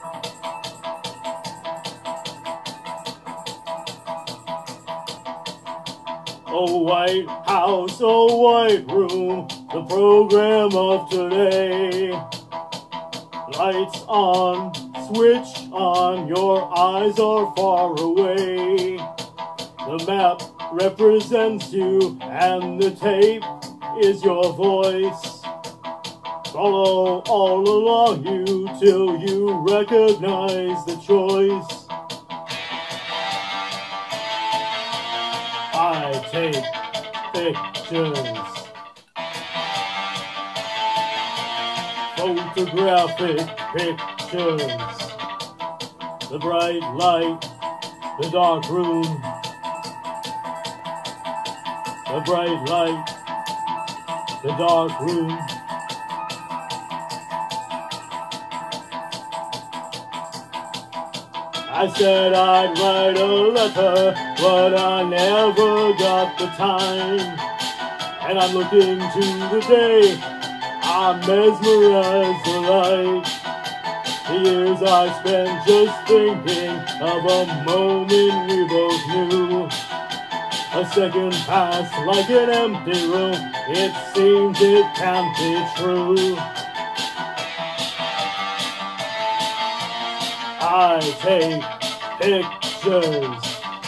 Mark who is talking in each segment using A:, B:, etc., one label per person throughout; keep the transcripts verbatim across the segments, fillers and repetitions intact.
A: Oh, White House, oh, White Room, the program of today. Lights on, switch on, your eyes are far away. The map represents you, and the tape is your voice. Follow all along you till you recognize the choice. I take pictures, photographic pictures. The bright light, the dark room. The bright light, the dark room. I said I'd write a letter, but I never got the time. And I'm looking to the day I mesmerize the light. The years I spent just thinking of a moment we both knew. A second passed like an empty room. It seems it can't be true. I take pictures,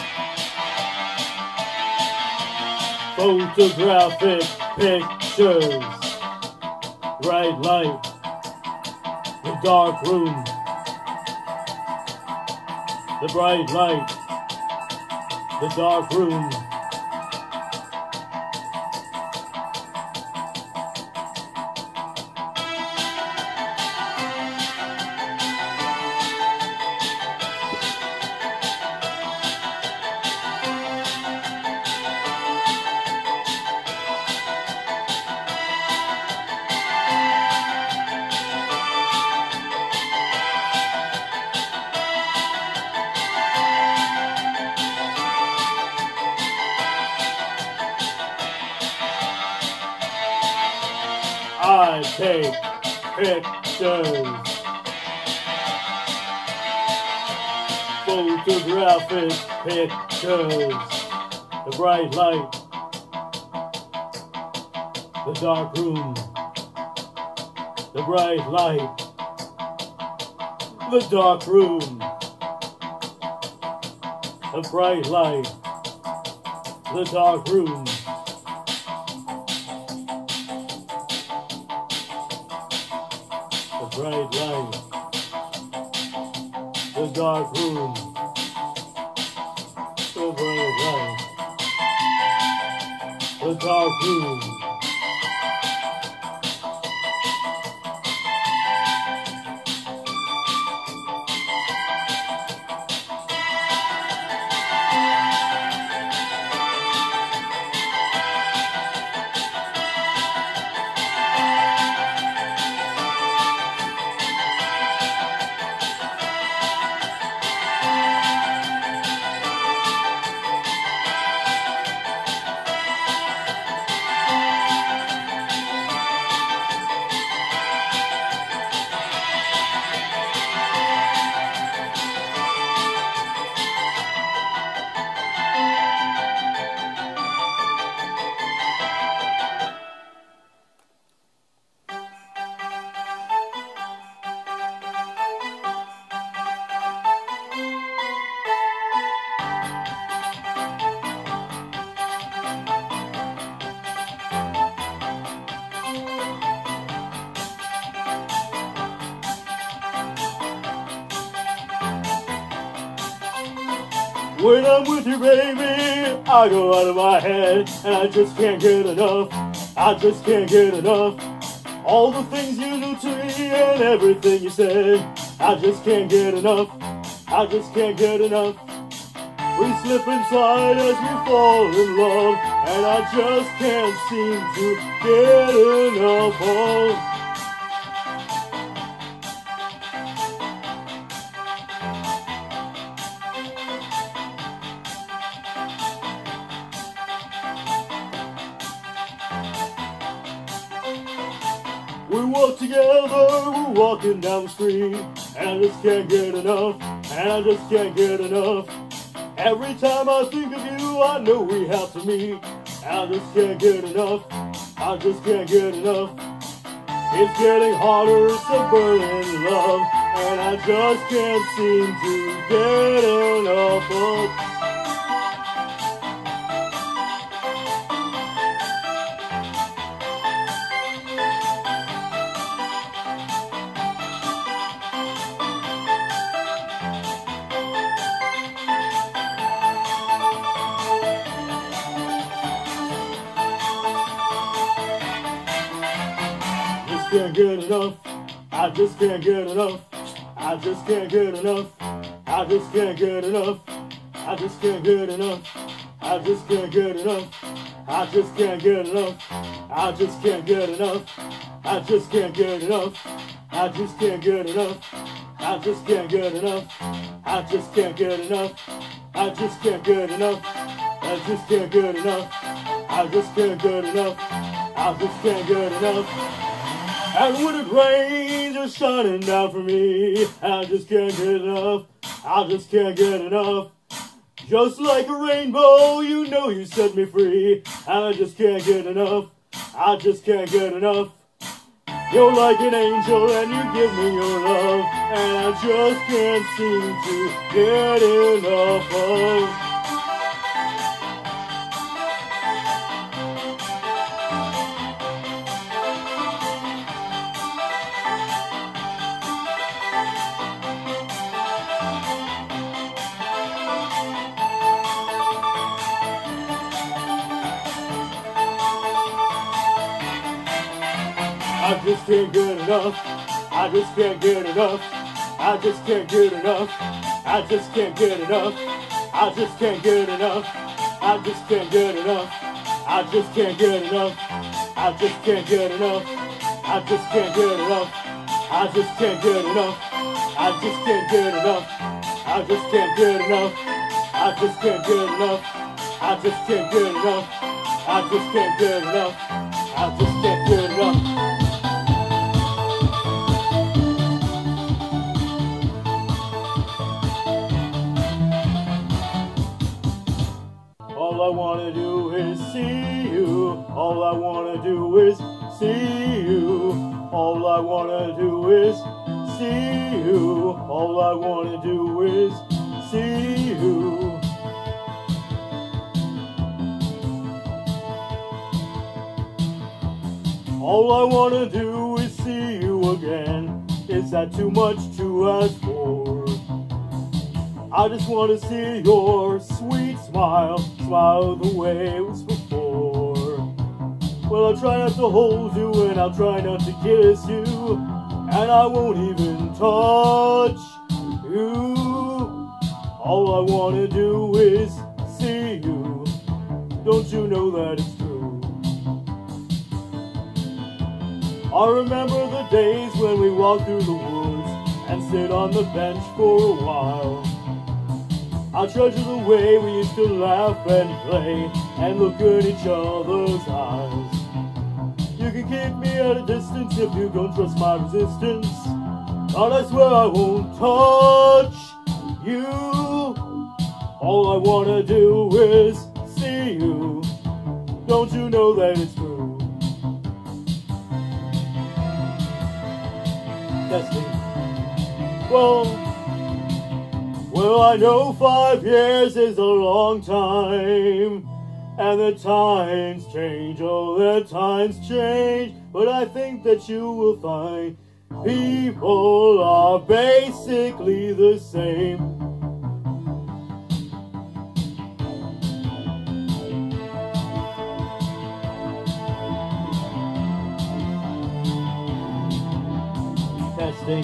A: photographic pictures. Bright light, the dark room. The bright light, the dark room. I take pictures, photographic pictures. The bright light, the dark room. The bright light, the dark room. The bright light, the dark room. The bright light, the dark room. The bright light, the dark room. When I'm with you, baby, I go out of my head, and I just can't get enough. I just can't get enough. All the things you do to me and everything you said, I just can't get enough. I just can't get enough. We slip inside as we fall in love, and I just can't seem to get enough. Oh. We walk together, we're walking down the street, and I just can't get enough, and I just can't get enough. Every time I think of you, I know we have to meet. I just can't get enough, I just can't get enough. It's getting harder to burn in love, and I just can't seem to get enough of. Can't get enough, I just can't get enough, I just can't get enough, I just can't get enough, I just can't get enough, I just can't get enough, I just can't get enough, I just can't get enough, I just can't get enough, I just can't get enough, I just can't get enough, I just can't get enough, I just can't get enough, I just can't get enough, I just can't get enough, I just can't get enough. And when it rains, you're shining down for me. I just can't get enough, I just can't get enough. Just like a rainbow, you know you set me free. And I just can't get enough, I just can't get enough. You're like an angel and you give me your love, and I just can't seem to get enough of. I just can't get enough, I just can't get enough, I just can't get enough, I just can't get enough, I just can't get enough, I just can't get enough, I just can't get enough, I just can't get enough, I just can't get enough, I just can't get enough, I just can't get enough, I just can't get enough, I just can't get enough, I just can't get enough, I just can't get enough, I just can't get enough. All I wanna do is see you. All I wanna do is see you. All I wanna do is see you. All I wanna do is see you. All I wanna do is see you again. Is that too much to ask for? I just want to see your sweet smile, smile the way it was before. Well, I'll try not to hold you, and I'll try not to kiss you, and I won't even touch you. All I want to do is see you. Don't you know that it's true? I remember the days when we walked through the woods and sit on the bench for a while. I treasure the way we used to laugh and play and look at each other's eyes. You can keep me at a distance if you don't trust my resistance, but I swear I won't touch you. All I wanna do is see you. Don't you know that it's true? Testing. Well, Well, I know five years is a long time, and the times change, oh, the times change, but I think that you will find people are basically the same. Testing.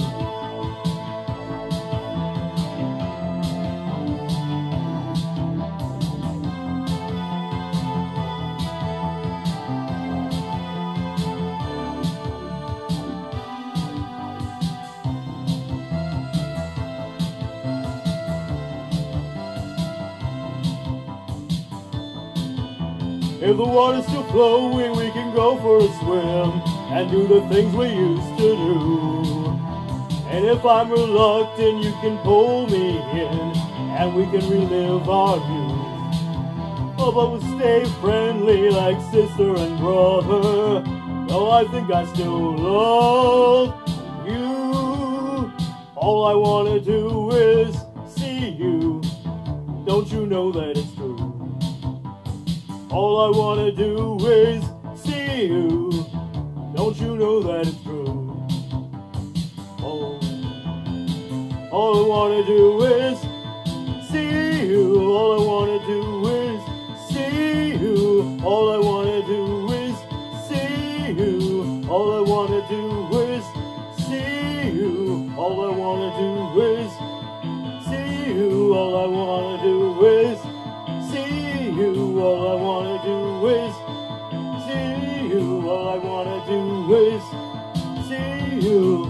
A: If the water's still flowing, we can go for a swim and do the things we used to do. And if I'm reluctant, you can pull me in, and we can relive our youth. Oh, but we'll stay friendly like sister and brother. Though I think I still love you. All I wanna do is see you. Don't you know that it's true? All I wanna do is see you. Don't you know that it's true? Oh, all I wanna do is see you. All I wanna do is see you. All I wanna do is see you. All I wanna do is see you. All I wanna do is see you. All I wanna do is see you. All I wanna do is see you. All I wanna do is see you.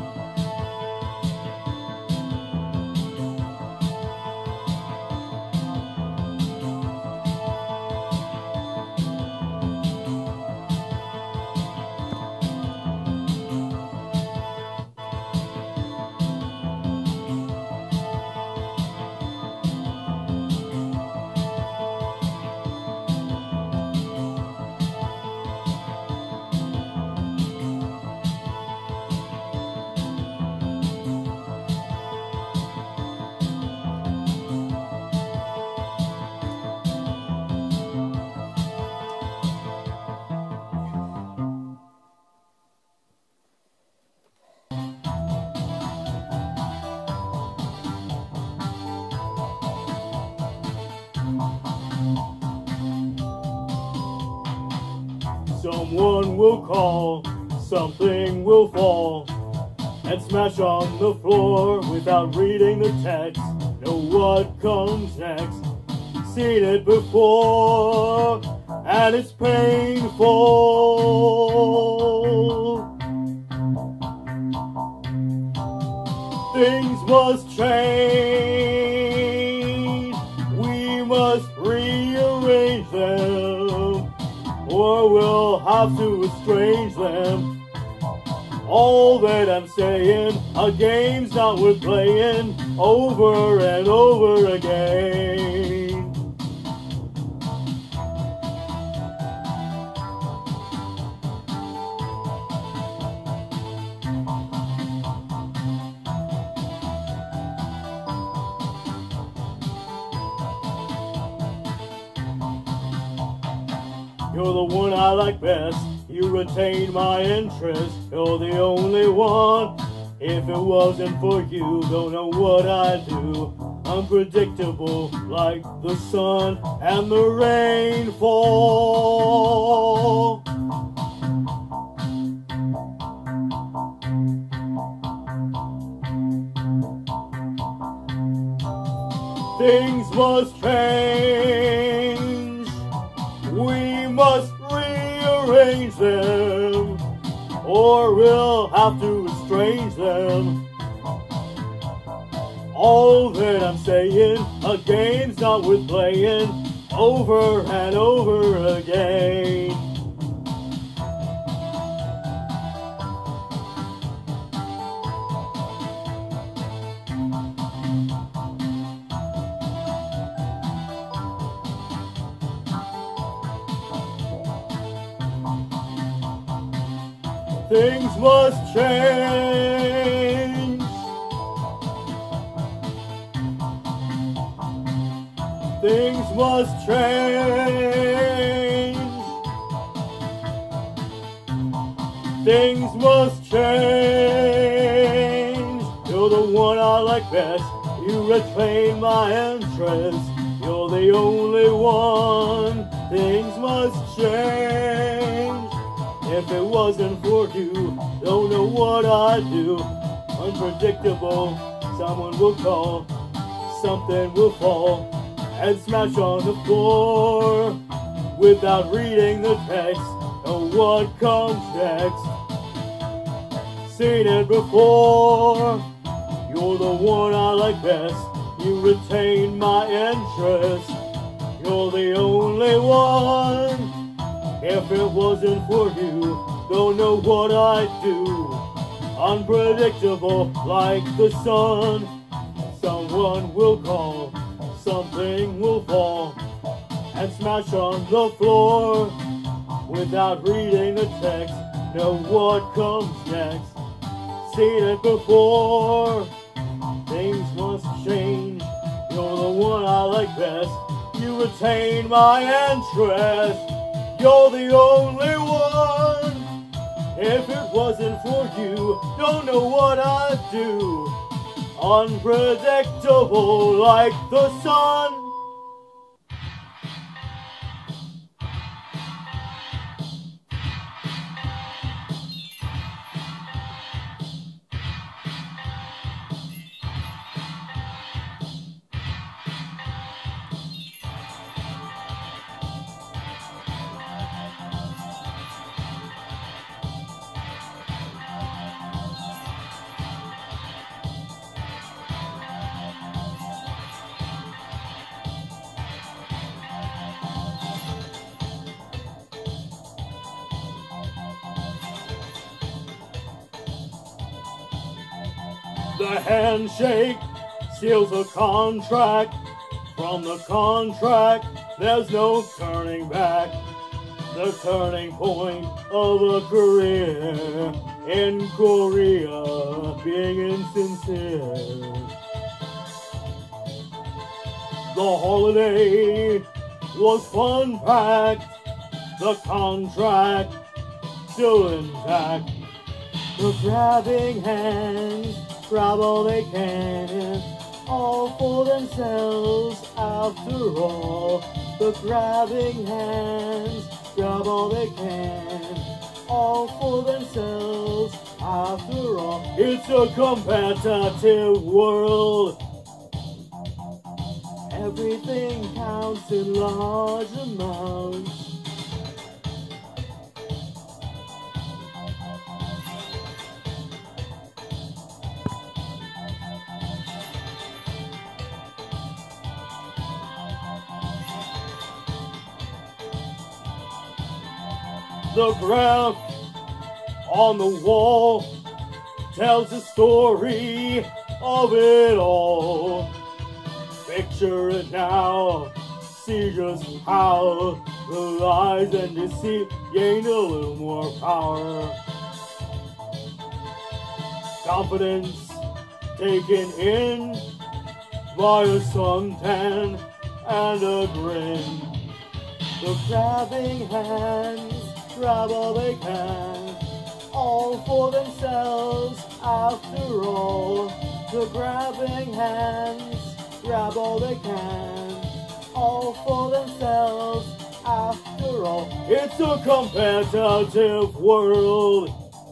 A: Someone will call, something will fall, and smash on the floor without reading the text. Know what comes next, seen it before, and it's painful. Things must change, we must rearrange them, or we'll have to estrange them. All that I'm saying, a game's not worth playing over and over again. You're the one I like best, you retain my interest, you're the only one. If it wasn't for you, don't know what I'd do. Unpredictable like the sun and the rainfall. Things must change, we must rearrange them, or we'll have to estrange them. All that I'm saying, a game's not worth playing over and over again. Things must change. Things must change. Things must change. You're the one I like best. You retain my interest. You're the only one. Things must change. If it wasn't for you, don't know what I'd do. Unpredictable, someone will call, something will fall, and smash on the floor. Without reading the text, know what comes next. Seen it before, you're the one I like best. You retain my interest, you're the only one. If it wasn't for you, don't know what I'd do. unpredictable like the sun. Someone will call, something will fall, and smash on the floor. Without reading the text, know what comes next. Seen it before. Things must change. You're the one I like best. You retain my interest. You're the only one. If it wasn't for you, don't know what I'd do. Unpredictable like the sun. The handshake seals a contract. From the contract, there's no turning back. The turning point of a career in Korea, being insincere. The holiday was fun-packed. The contract still intact. The grabbing hands grab all they can, all for themselves after all. The grabbing hands grab all they can, all for themselves after all. It's a competitive world. Everything counts in large amounts. The graph on the wall tells the story of it all. Picture it now, see just how the lies and deceit gain a little more power. Confidence taken in by a suntan and a grin. The grabbing hands grab all they can, all for themselves after all. The grabbing hands grab all they can, all for themselves after all. It's a competitive world.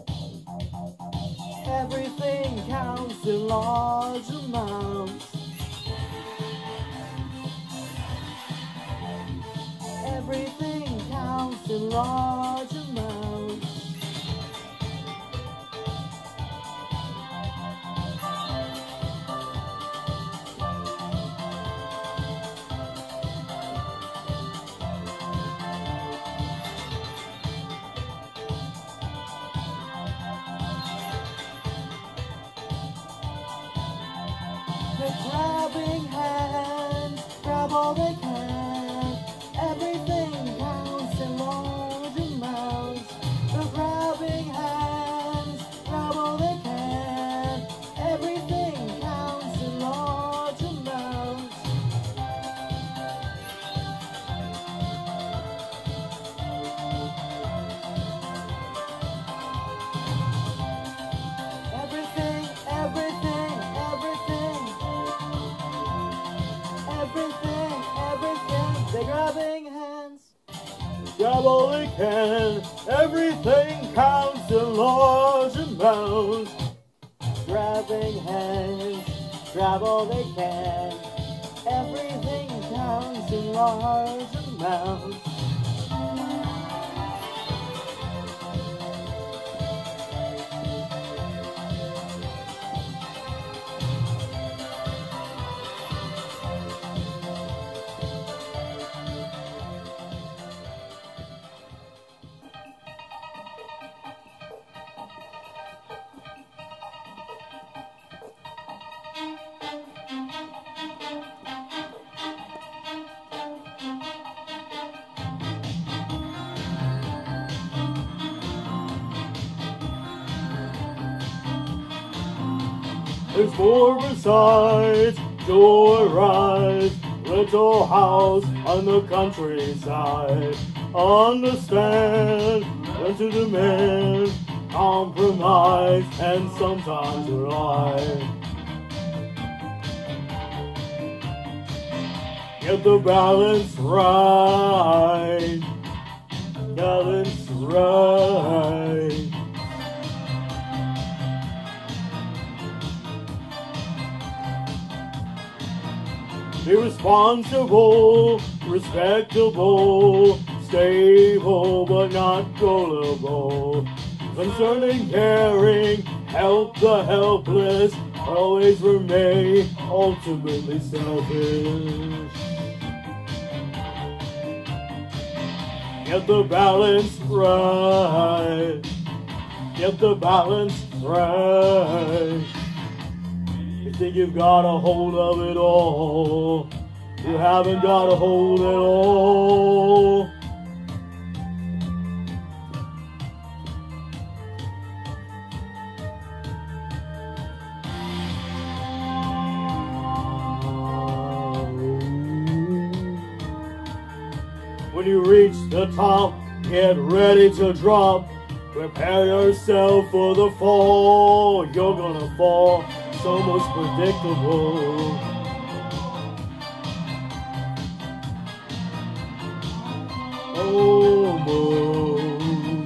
A: Everything counts in large amounts. Everything counts in large amounts. The grabbing hands grab all they can. Everything counts in large amounts. The grabbing hands grab all they can. Everything counts in large amounts. Everything, everything, everything. Everything, everything. They're grabbing hands. Grab all they can. Everything counts in large amounts. Grabbing hands. Grab all they can. Everything counts in large amounts. There's more besides joyride. Little house on the countryside. Understand, learn to demand, compromise, and sometimes lie. Get the balance right. Balance right. Be responsible, respectable, stable but not gullible. Concerned and caring, help the helpless, always remain ultimately selfish. Get the balance right. Get the balance right. You think you've got a hold of it all. You haven't got a hold at all. When you reach the top, get ready to drop. Prepare yourself for the fall. You're gonna fall. So most predictable. Almost.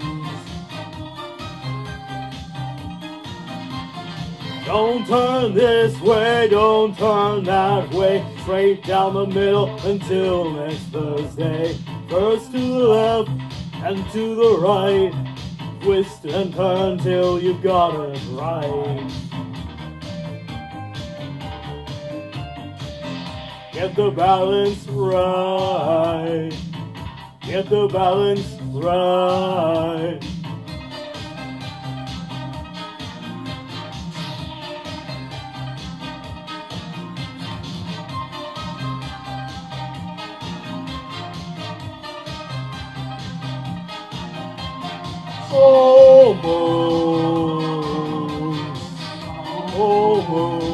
A: Don't turn this way, don't turn that way. Straight down the middle until next Thursday. First to the left and to the right. Twist and turn till you've got it right. Get the balance right. Get the balance right. Almost. Almost.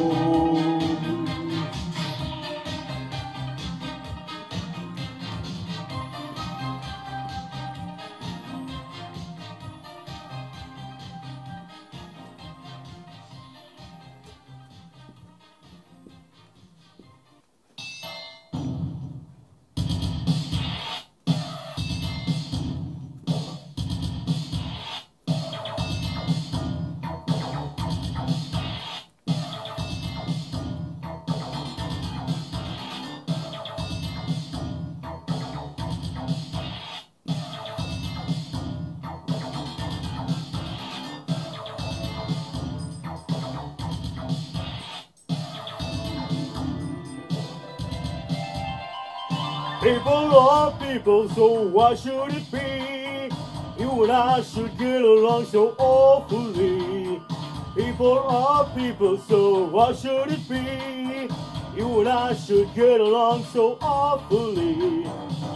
A: People are people, so why should it be? You and I should get along so awfully. People are people, so why should it be? You and I should get along so awfully.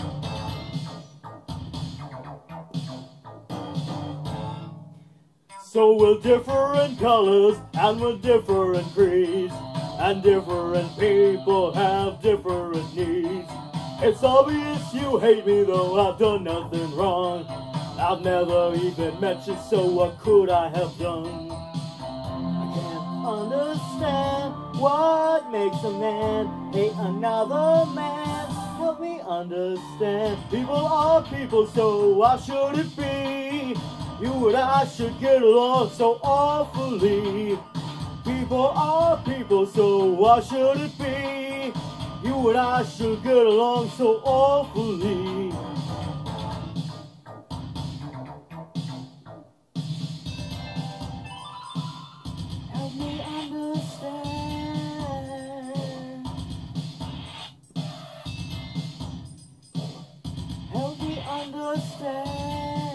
A: So we're different colors and we're different creeds, and different people have different needs. It's obvious you hate me, though I've done nothing wrong. I've never even met you, so what could I have done? I can't understand what makes a man hate another man. Help me understand. People are people, so why should it be? You and I should get along so awfully. People are people, so why should it be? You and I should get along so awfully. Help me understand. Help me understand.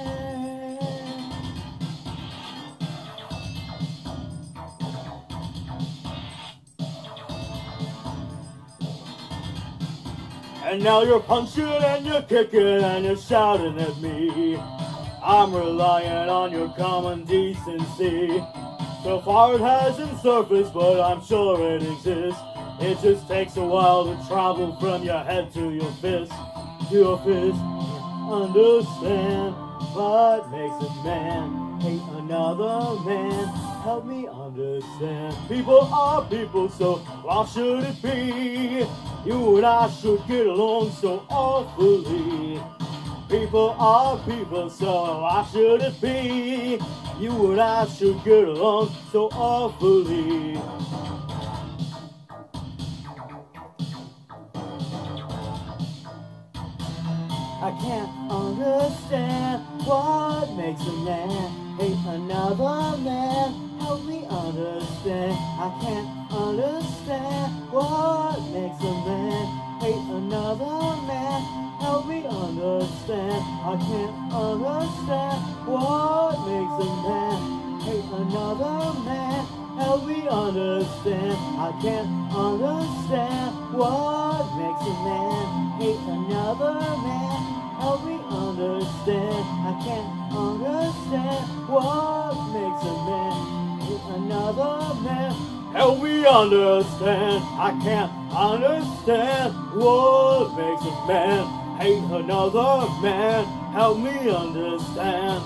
A: And now you're punching and you're kicking and you're shouting at me. I'm relying on your common decency. So far it hasn't surfaced, but I'm sure it exists. It just takes a while to travel from your head to your fist, to your fist. Understand what makes a man hate another man. Help me understand. People are people, so why should it be? You and I should get along so awfully. People are people, so why should it be? You and I should get along so awfully. I can't understand what makes a man hate another man. Help me understand. I can't understand what makes a man hate another man. Help me understand. I can't understand what makes a man hate another man. Help me understand. I can't understand what makes a man hate another man. Help me understand. I can't understand what makes a man hate another man. Help me understand. I can't understand what makes a man hate another man. Help me understand.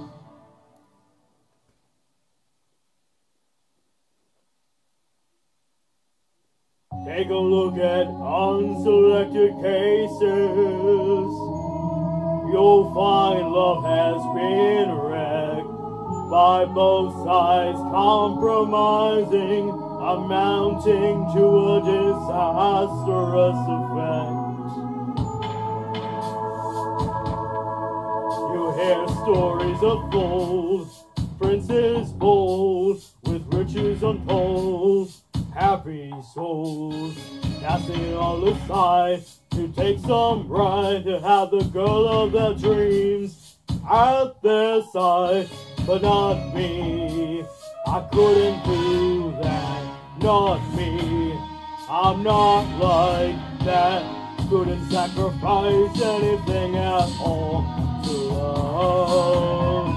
A: Take a look at unselected cases. You'll find love has been wrecked by both sides compromising, amounting to a disastrous effect. You hear stories of gold, princes bold, with riches untold, happy souls, casting it all aside to take some pride, to have the girl of their dreams at their side. But not me, I couldn't do that, not me. I'm not like that, couldn't sacrifice anything at all to love.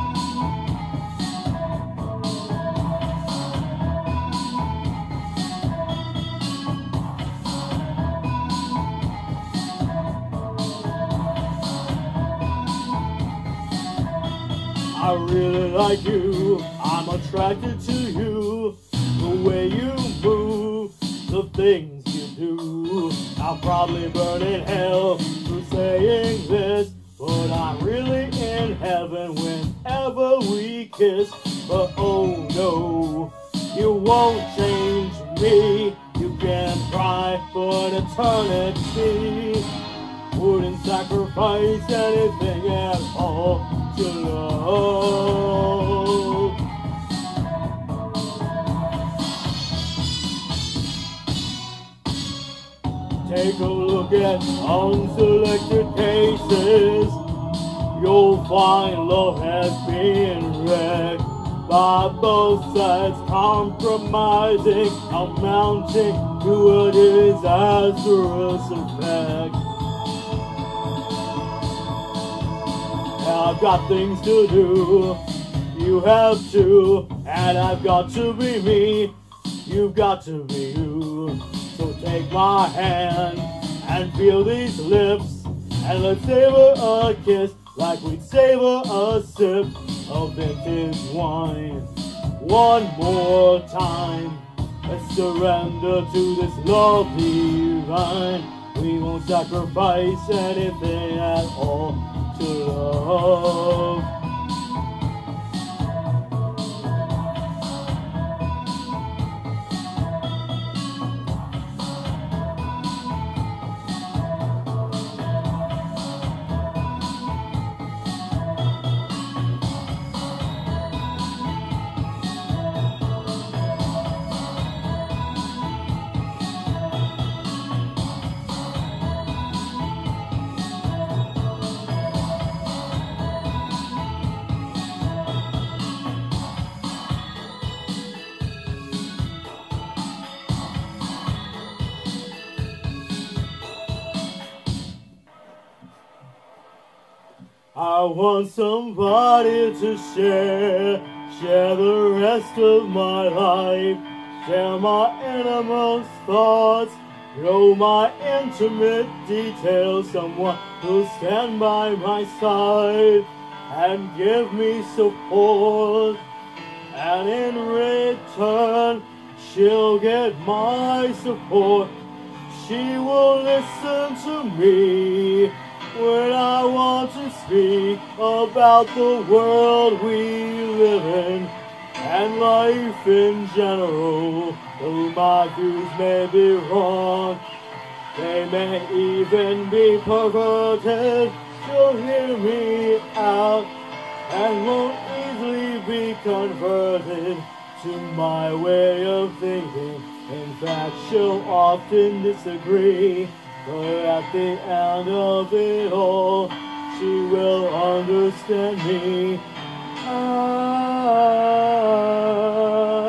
A: I really like you, I'm attracted to you, the way you move, the things you do. I'll probably burn in hell for saying this, but I'm really in heaven whenever we kiss. But oh no, you won't change me, you can try for an eternity. Wouldn't sacrifice anything at all to love. Take a look at unselected cases. You'll find love has been wrecked by both sides compromising, amounting to a disastrous effect. I've got things to do, you have to, and I've got to be me, you've got to be you. So take my hand and feel these lips, and let's savor a kiss like we'd savor a sip of vintage wine. One more time, let's surrender to this love divine. We won't sacrifice anything at all to love. I want somebody to share, share the rest of my life, share my innermost thoughts, know my intimate details, someone who'll stand by my side and give me support, and in return she'll get my support. She will listen to me when I want to speak about the world we live in and life in general. Though my views may be wrong, they may even be perverted, she'll hear me out and won't easily be converted to my way of thinking. In fact, she'll often disagree, but at the end of it all, she will understand me. Ah.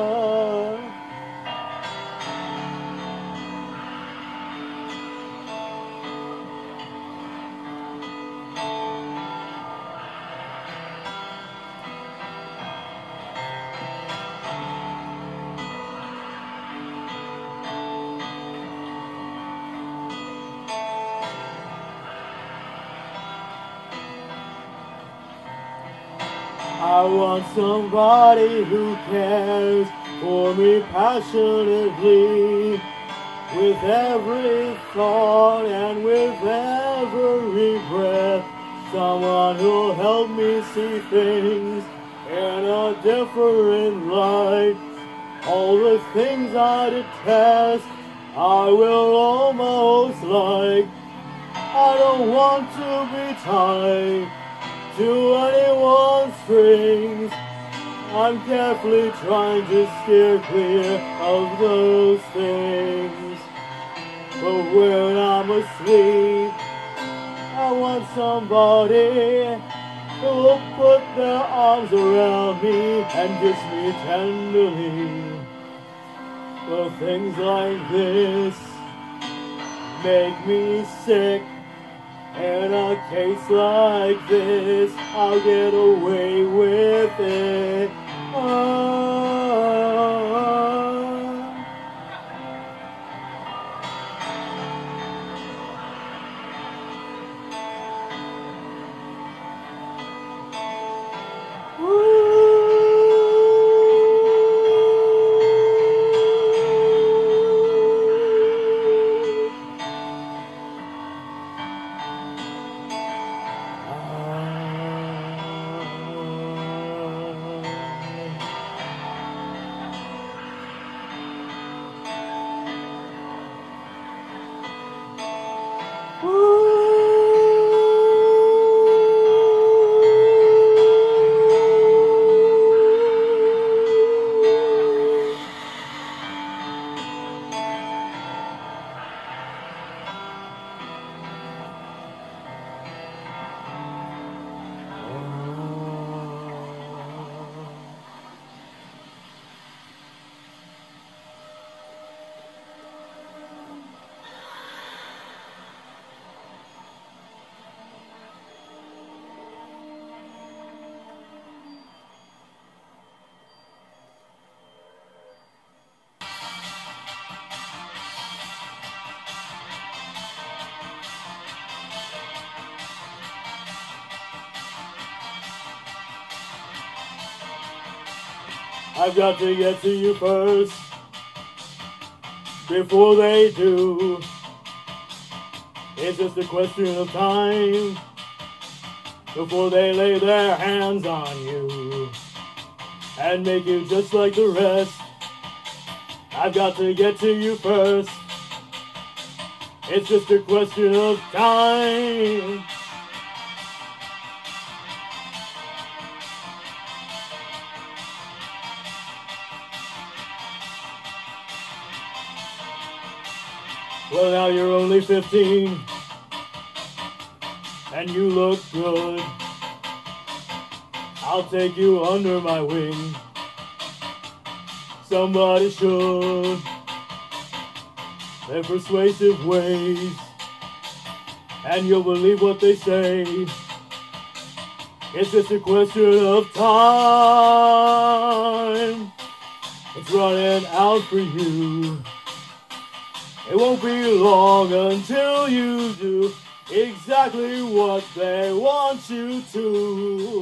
A: I want somebody who cares for me passionately, with every thought and with every breath. Someone who'll help me see things in a different light. All the things I detest, I will almost like. I don't want to be tied to anyone's strings. I'm carefully trying to steer clear of those things. But when I'm asleep, I want somebody who will put their arms around me and kiss me tenderly. But things like this make me sick. In a case like this, I'll get away with it. Oh. I've got to get to you first, before they do. It's just a question of time, before they lay their hands on you and make you just like the rest. I've got to get to you first. It's just a question of time. Well, now you're only fifteen, and you look good. I'll take you under my wing. Somebody should. They're persuasive ways, and you'll believe what they say. It's just a question of time. It's running out for you. It won't be long until you do exactly what they want you to.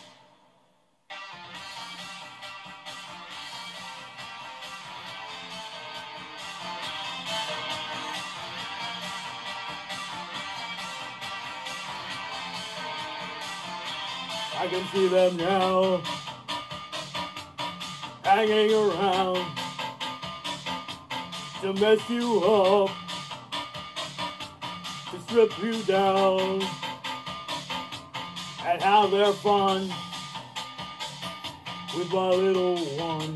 A: I can see them now, hanging around to mess you up, to strip you down, and have their fun with my little one.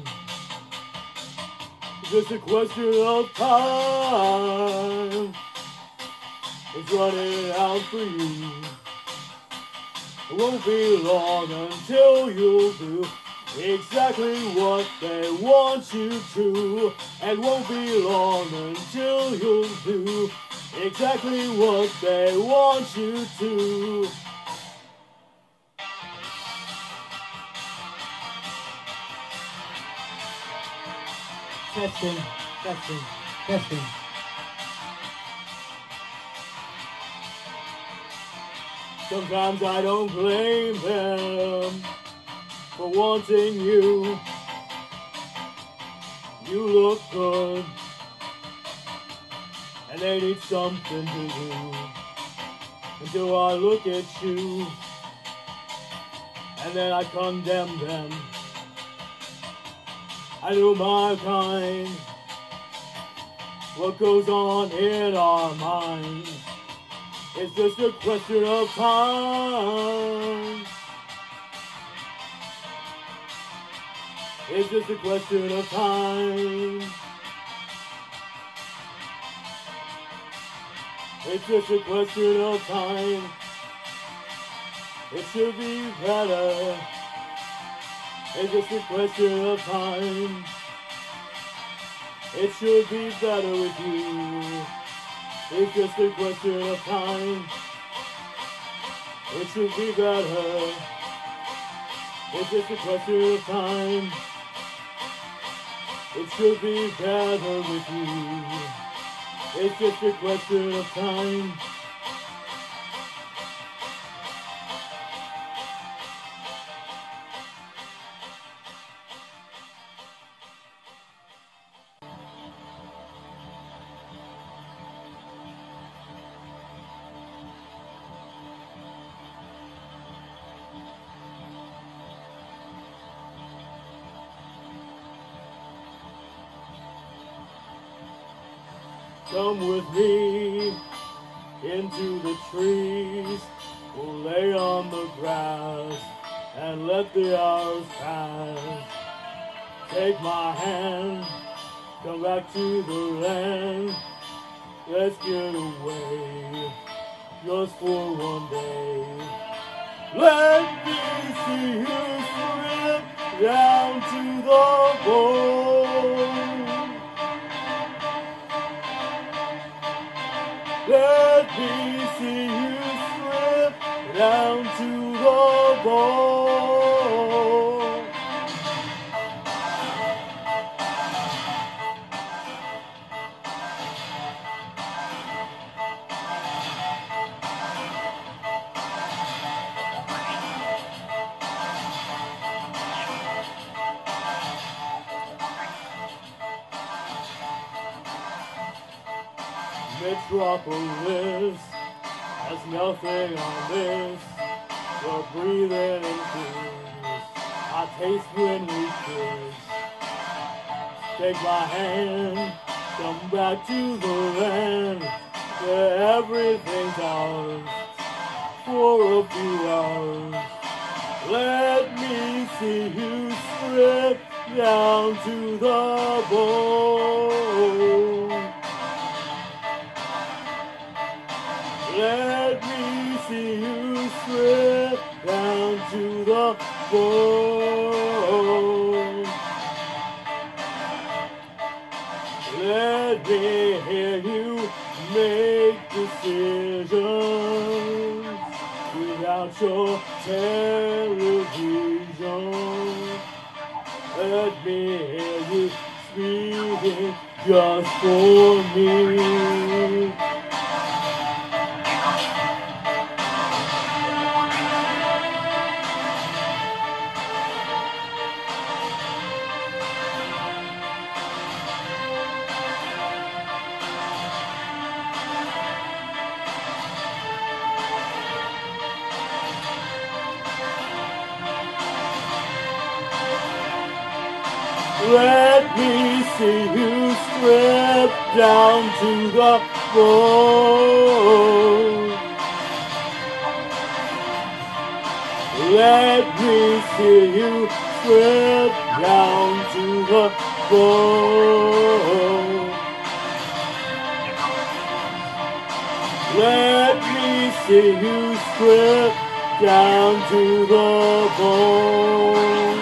A: It's just a question of time. It's running out for you. It won't be long until you'll do exactly what they want you to. It won't be long until you'll do exactly what they want you to.
B: Testing, testing, testing.
A: Sometimes I don't blame them for wanting you. You look good, and they need something to do. Until I look at you, and then I condemn them. I know my kind, what goes on in our minds. It's just a question of time. It's just a question of time. It's just a question of time. It should be better. It's just a question of time. It should be better with you. It's just a question of time. It should be better. It's just a question of time. It should be better with you. It's just a question of time. Come with me into the trees. We'll lay on the grass and let the hours pass. Take my hand, come back to the land. Let's get away just for one day. Let me see you slip down to the bone. Let me see you slip down to the bone. Metropolis has nothing on this. We're breathing in cruise. I taste when we kiss. Take my hand, come back to the land where everything's ours for a few hours. Let me see you slip down to the bone. Let me see you slip down to the bone. Let me hear you make decisions without out your television. Let me hear you speaking just for me. Let me see you strip down to the bone. Let me see you strip down to the bone. Let me see you strip down to the bone.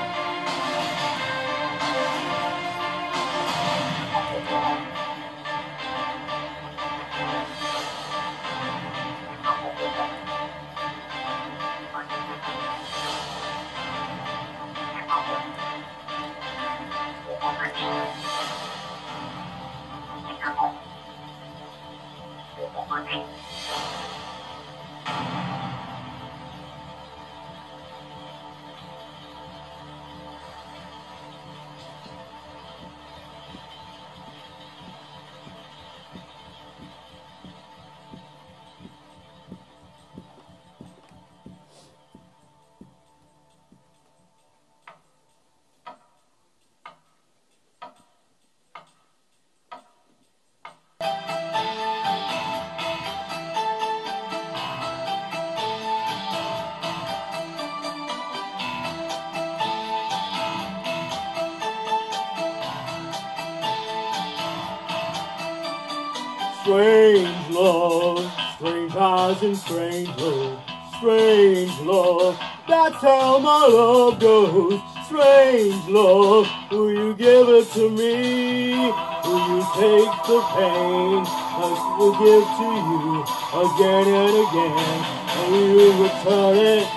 A: Strange love, strange eyes and strange love, strange love, that's how my love goes. Strange love, will you give it to me? Will you take the pain I will give to you again and again, and will you return it?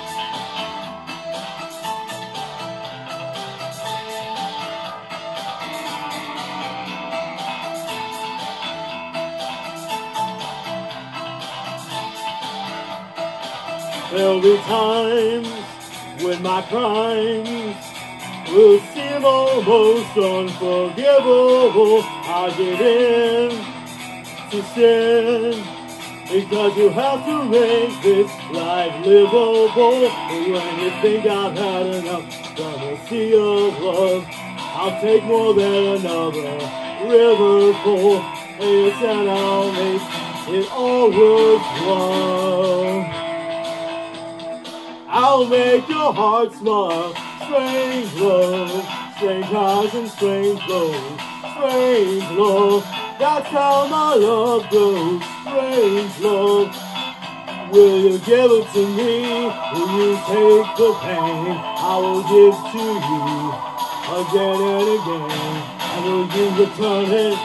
A: There'll be times when my crimes will seem almost unforgivable. I give in to sin because you have to make this life livable. And when you think I've had enough from the sea of love, I'll take more than another river full. Yes, and I'll make it all worthwhile. I'll make your heart smile. Strange love, strange eyes and strange love, strange love, that's how my love goes. Strange love, will you give it to me? Will you take the pain I will give to you again and again? And will you return it?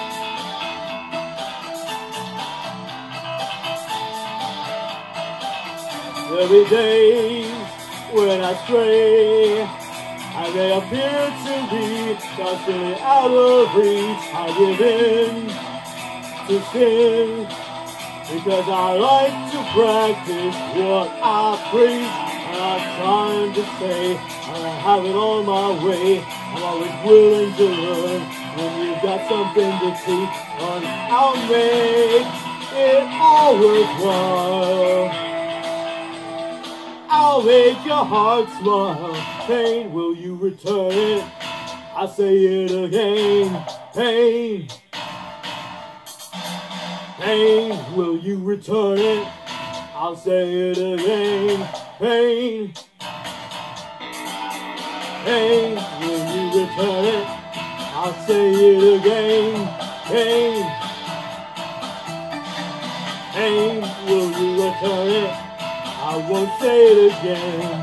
A: Every day when I stray, I may appear to be constantly out of reach. I give in to sin because I like to practice what I preach. And I'm trying to say I have it on my way. I'm always willing to learn when you've got something to teach. And I'll make it all worthwhile. I'll make your heart smile. Pain, will you return it? I say it again. Pain. Pain, will you return it? I'll say it again. Pain. Pain, will you return it? I'll say it again. Pain. Pain, will you return it? I won't say it again.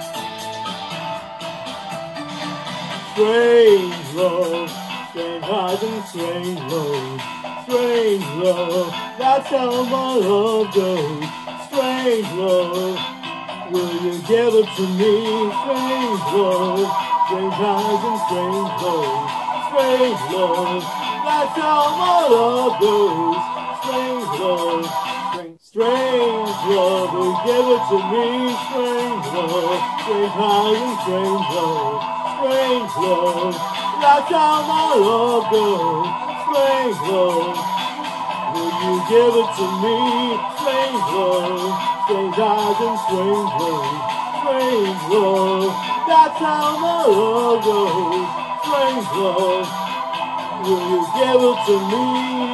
A: Strange love, strange eyes and strange love, strange love, that's how my love goes. Strange love, Will you give it to me? Strange love, strange eyes and strange love. Strange love, that's how my love goes. Strange love, strange, strange love. Will you give it to me? Strange love, strange eyes and strange love. Strange love, that's how my love goes. Strange love, will you give it to me? Strange love, strange eyes and strange love. Strange love, that's how my love goes. Strange love, will you give it to me?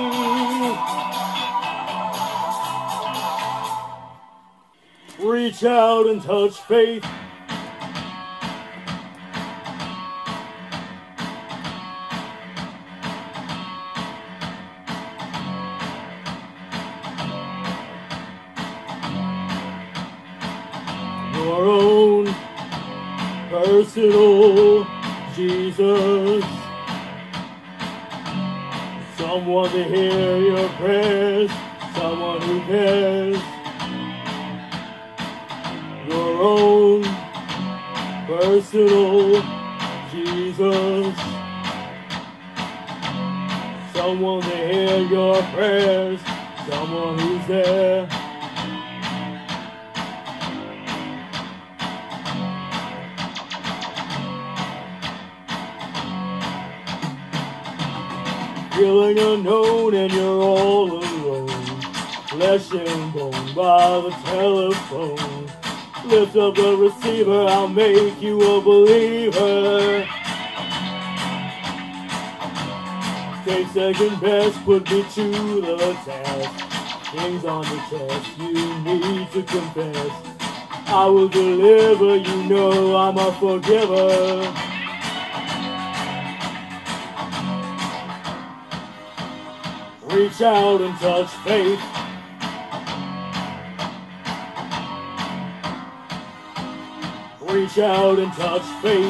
A: Reach out and touch faith. Your own personal Jesus. Someone to hear your prayers, someone who cares. Your own personal Jesus. Someone to hear your prayers, someone who's there. Feeling unknown and you're all alone. Flesh and bone by the telephone. Lift up the receiver, I'll make you a believer. Take second best, put me to the task. Things on the chest, you need to confess. I will deliver, you know I'm a forgiver. Reach out and touch faith. Reach out and touch faith.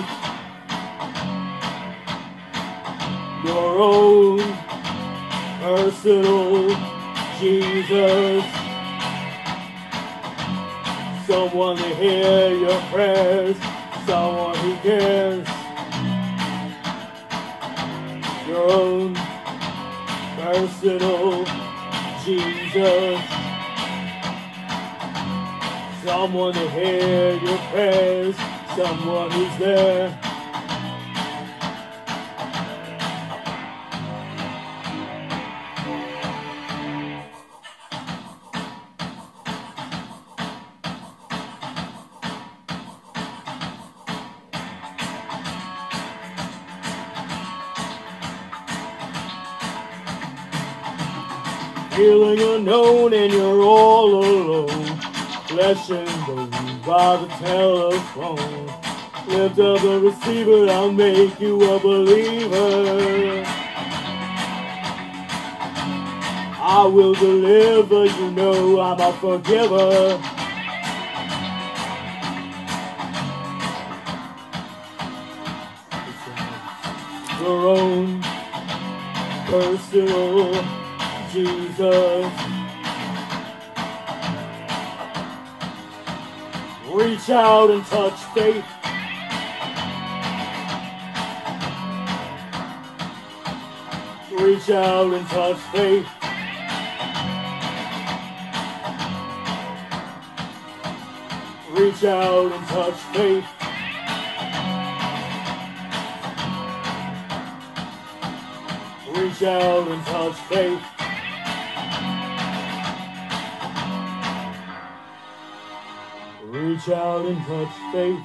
A: Your own personal Jesus. Someone to hear your prayers, someone who cares. Your own personal Jesus. Someone to hear your prayers, someone who's there. Feeling unknown and you're all alone. Flesh and bone by the telephone. Lift up the receiver, I'll make you a believer. I will deliver, you know I'm a forgiver. Your own personal Jesus. Reach out and touch faith. Reach out and touch faith. Reach out and touch faith. Reach out and touch faith. Reach out and touch faith.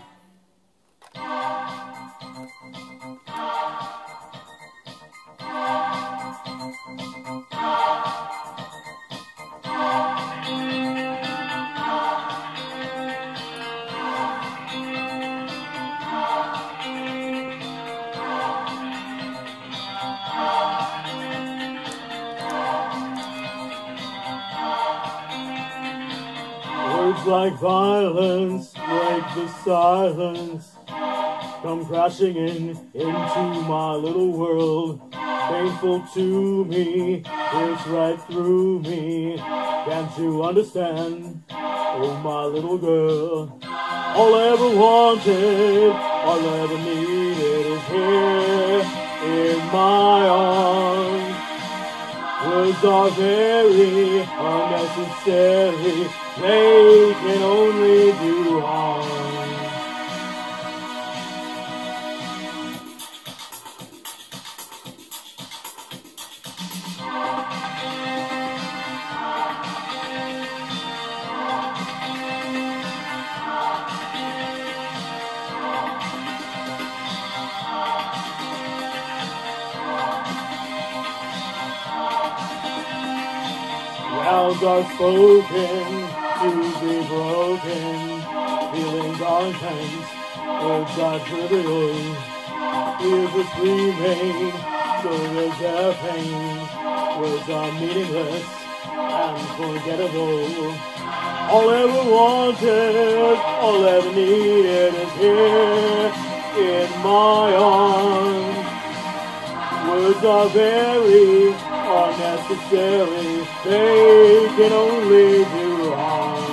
A: Words like violence break the silence. Come crashing in into my little world. Painful to me, it's right through me. Can't you understand? Oh, my little girl. All I ever wanted, all I ever needed is here in my arms. Words are very unnecessary, they can only do harm. Words are spoken to be broken, feelings are intense, words are trivial. Ears are screaming, so is their pain. Words are meaningless and forgettable. All I ever wanted, all I ever needed is here in my arms. Words are very unnecessary, they can only do harm.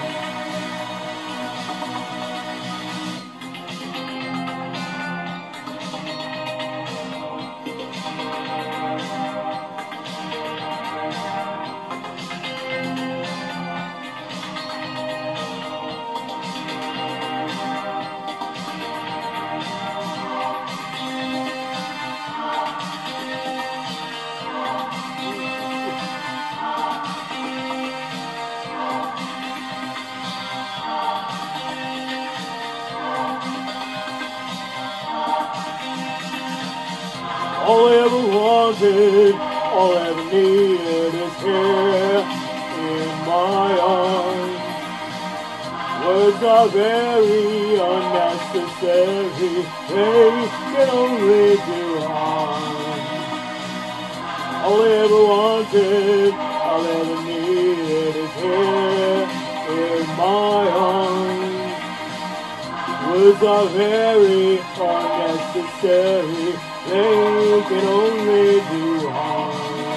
A: All I ever wanted, all I ever needed is here in my arms. Words are very unnecessary, they can only do harm. All I ever wanted, all I ever needed is here in my arms. Words are very unnecessary, they can only do harm.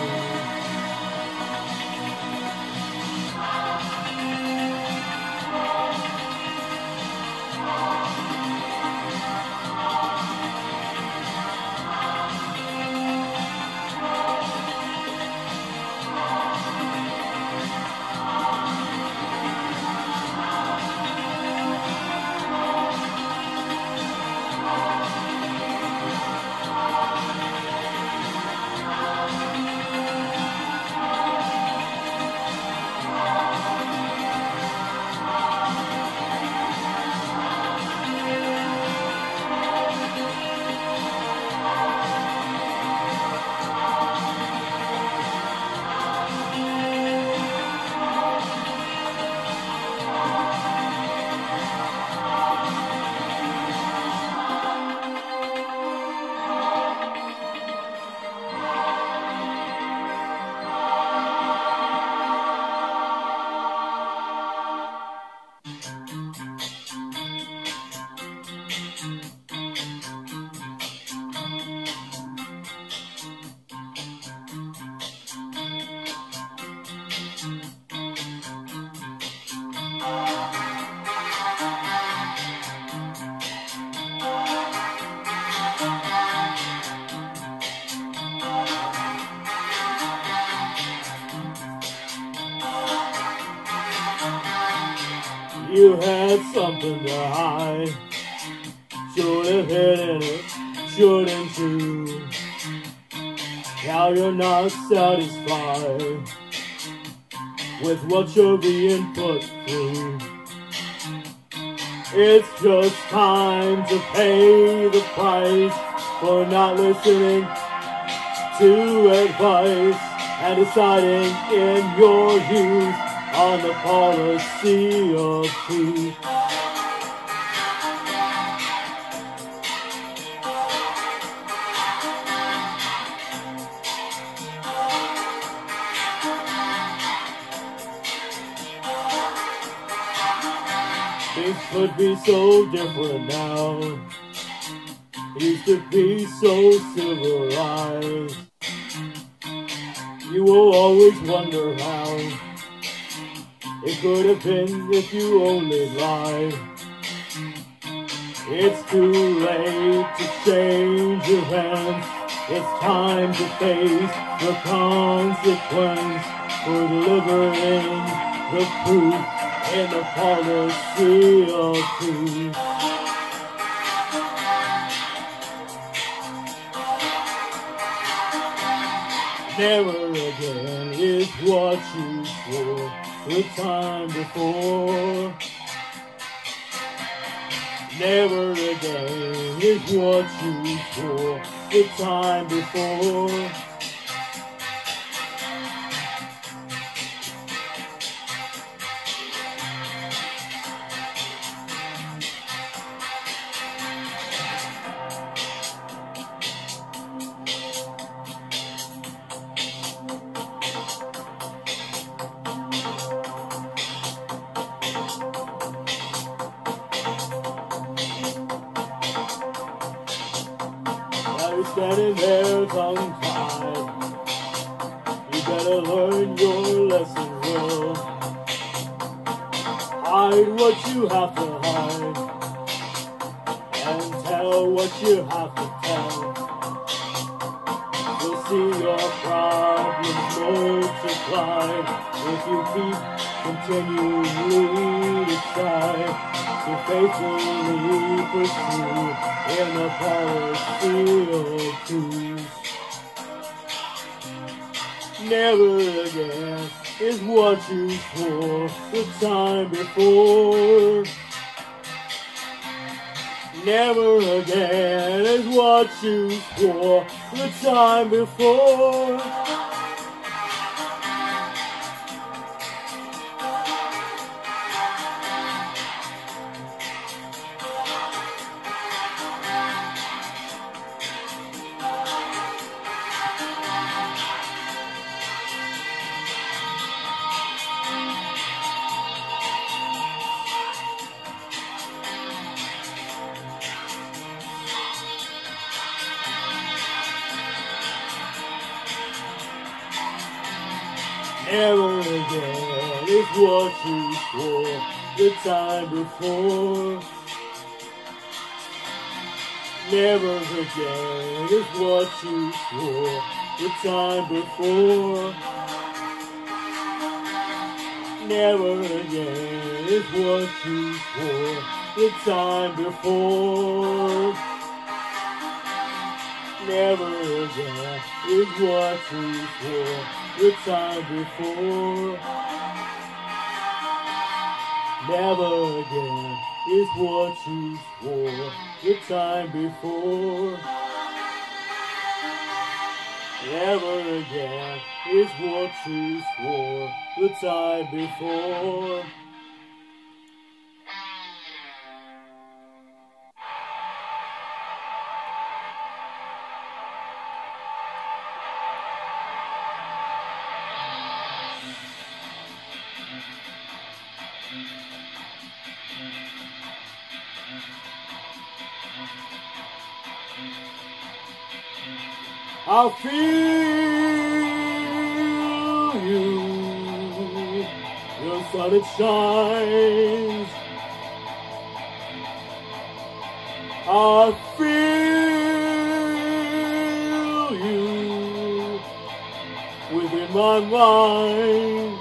A: You had something to hide, should have hidden it, shouldn't you? Now you're not satisfied with what you're being put through. It's just time to pay the price for not listening to advice and deciding in your youth on the policy of truth. Things could be so different now. Used to be so civilized. You will always wonder how it could have been if you only lied. It's too late to change events. It's time to face the consequence for delivering the proof in the policy of truth. Never again is what you swore the time before. Never again is what you swore the time before. Now you're standing there tongue-tied. You better learn your lesson well. Hide what you have to hide, and tell what you have to tell. You'll see your problems multiply if you keep continually decide to faithfully pursue in the policy of truth. Never again is what you swore the time before. Never again is what you swore the time before. Never again is what you swore the time before. Never again is what you swore the time before. Never again is what you swore the time before. Never again is what you swore the time before. Never again is what you swore the time before. Never again is what you swore the time before. I feel you, your sun it shines. I feel you within my mind.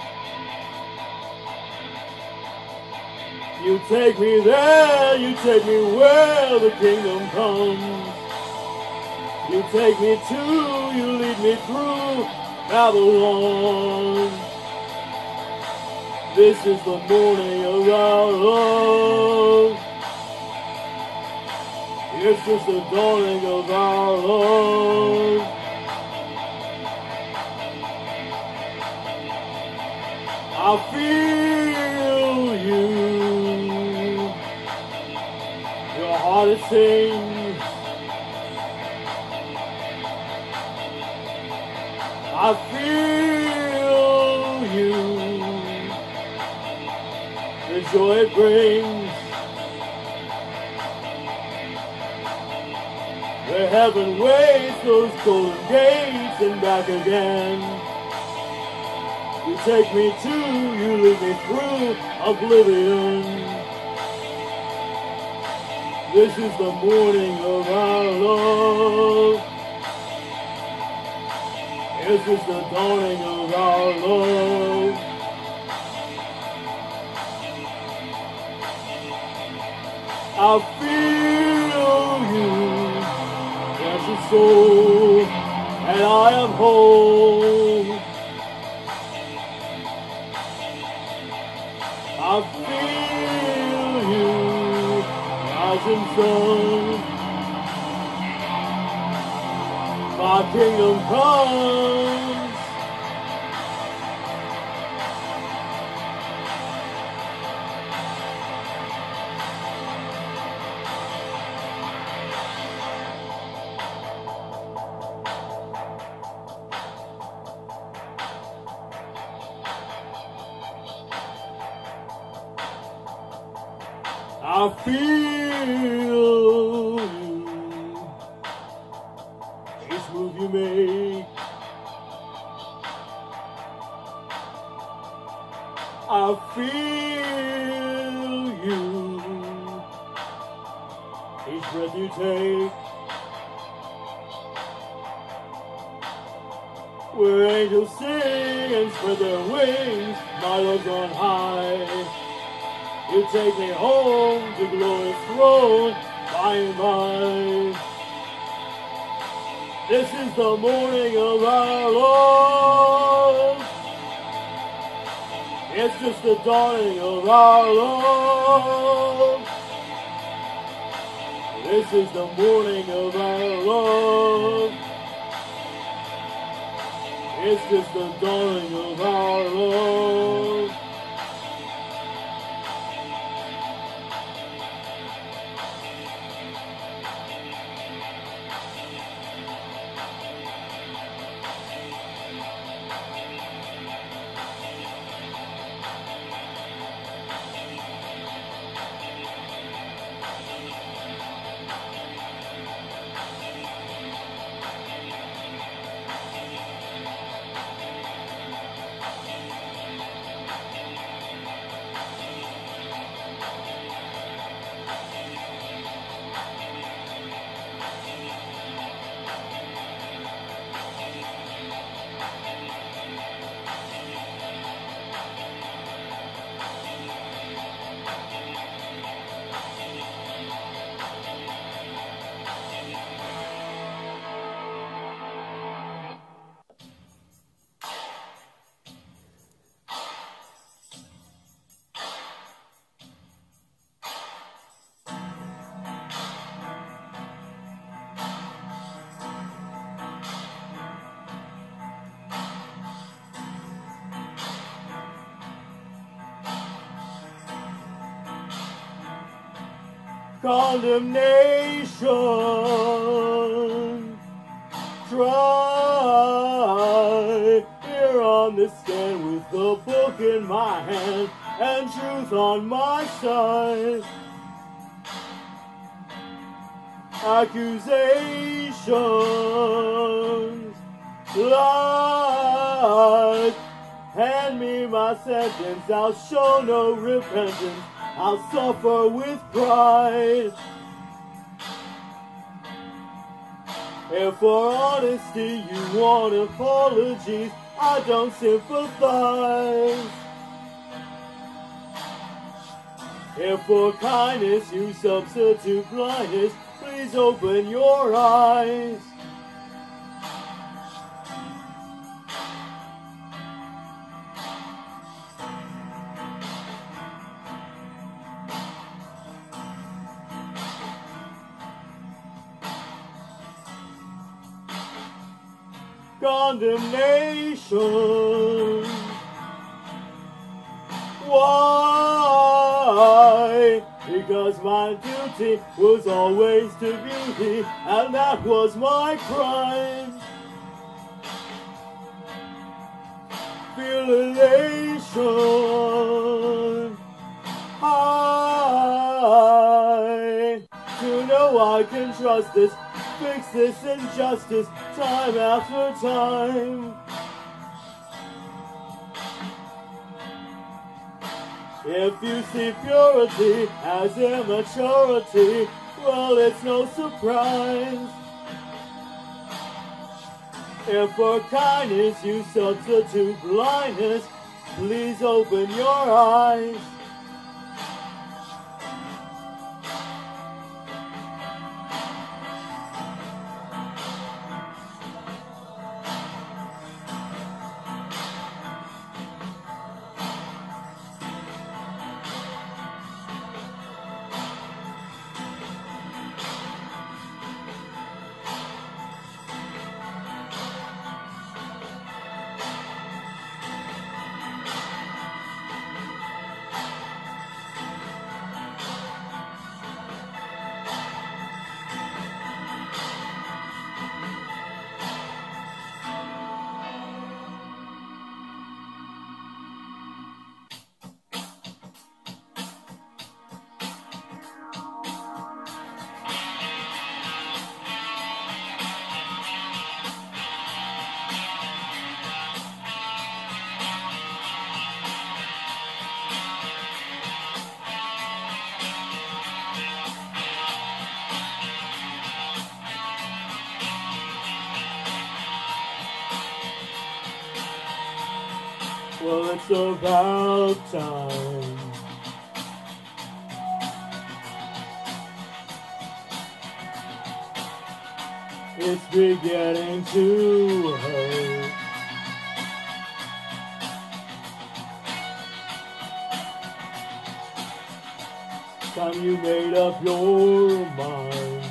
A: You take me there, you take me where the kingdom comes. You take me to, you lead me through Babylon. This is the morning of our love. This is the dawning of our love. I feel you. Your heart it sings. I feel you, the joy it brings, where heaven waits those golden gates and back again. You take me to, you lead me through oblivion. This is the morning of our love. This is the dawning of our love. I feel you, precious soul, and I am whole. I feel you, rising sun. My kingdom comes. I feel you, each move you make. I feel you, each breath you take. Where angels sing and spread their wings, my love's on high. You take me home to glorious throne by and by. This is the morning of our Lord. It's just the dawning of our Lord. This is the morning of our Lord. It's just the dawning of our Lord. Condemnation, try here on this stand with the book in my hand and truth on my side. Accusations, lies, hand me my sentence, I'll show no repentance, I'll suffer with pride. If for honesty you want apologies, I don't sympathize. If for kindness you substitute blindness, please open your eyes. Condemnation. Why? Because my duty was always to beauty, and that was my crime. Feel elation. I to know I can trust this, fix this injustice time after time. If you see purity as immaturity, Well, it's no surprise if for kindness you substitute blindness. Please open your eyes. Well, it's about time. It's beginning to hurt. Time you made up your mind.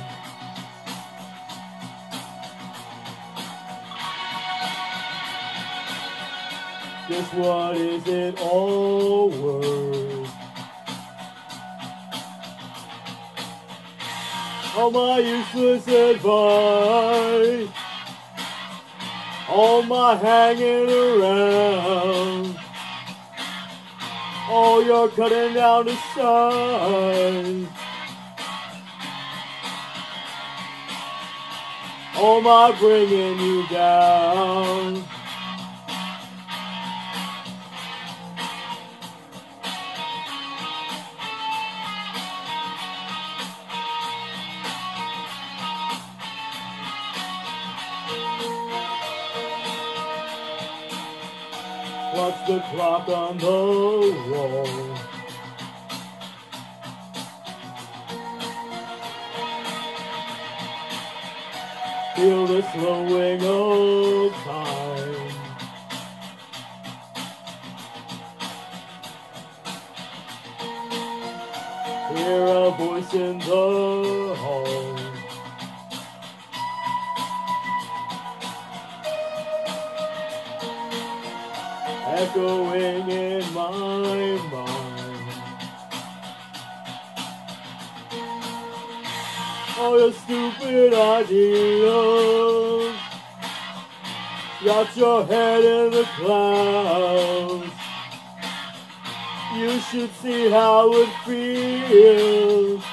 A: Just what is it all worth? All my useless advice, all my hanging around, all your cutting down the size, all my bringing you down. Watch the clock on the wall. Feel the slowing of time. Hear a voice in the hall. Echoing in my mind. All your stupid ideas, got your head in the clouds. You should see how it feels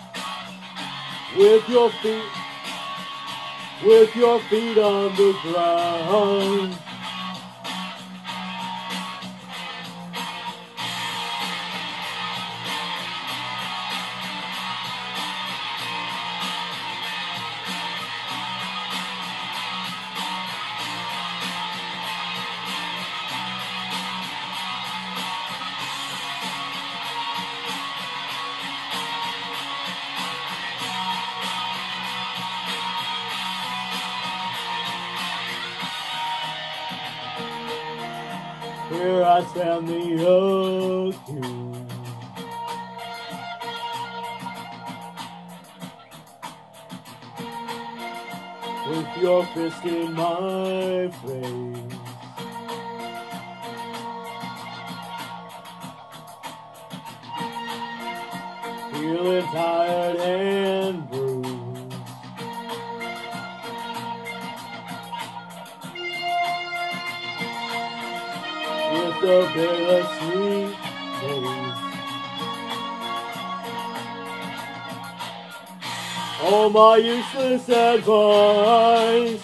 A: with your feet, with your feet on the ground. Here I stand the accused, with your fist in my face. Feeling tired and bruised. With the bittersweet taste. All my useless advice,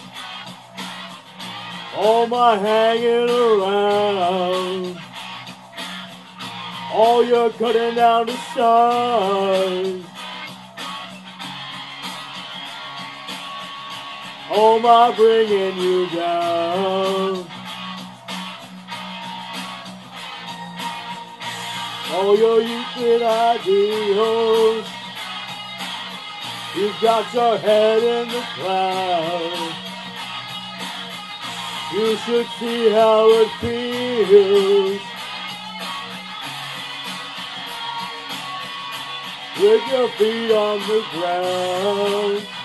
A: all my hanging around, all your cutting down the size, Oh, my, bringing you down. All your youth with ideals, you've got your head in the clouds. You should see how it feels with your feet on the ground.